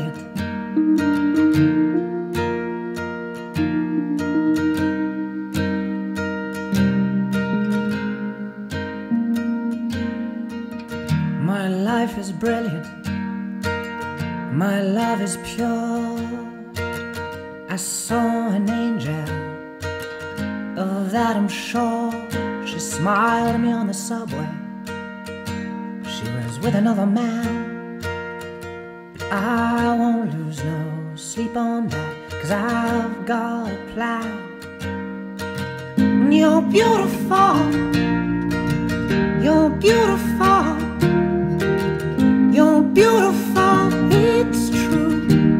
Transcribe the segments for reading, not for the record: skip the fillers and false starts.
brilliant. My life is brilliant. My love is pure. I saw an angel, of that I'm sure. She smiled at me on the subway. She was with another man, but I won't lose no sleep on that, 'cause I've got a plan. You're beautiful. You're beautiful. You're beautiful, it's true.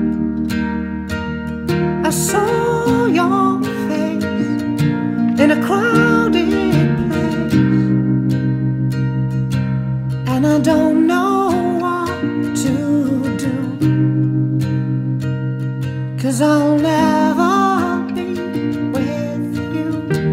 I saw your face in a crowded place, and I don't know what to do, 'cause I'll never be with you.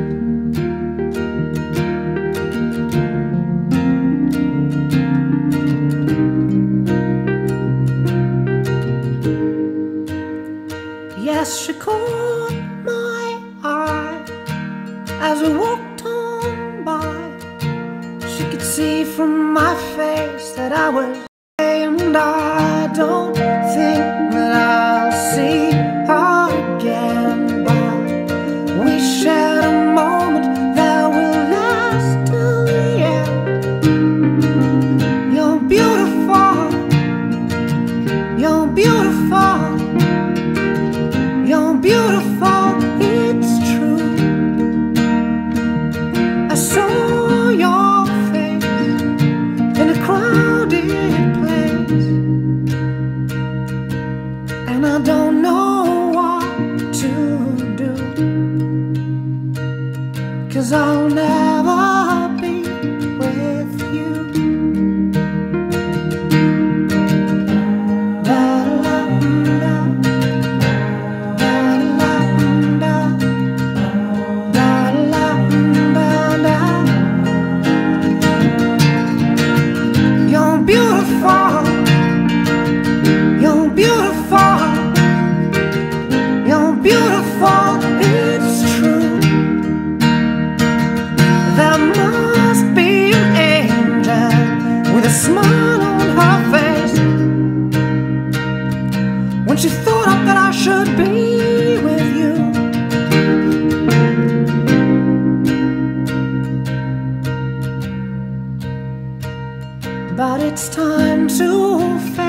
Yes, she caught my eye as we walked on by. She could see from my face that I was, and I don't think that I'll see her again, but we shared a moment that will last till the end. You're beautiful. You're beautiful. You're beautiful, it's true. I saw your face in a crowded place, and I don't know what to do, 'cause I'll never be with you. She thought up that I should be with you. But it's time to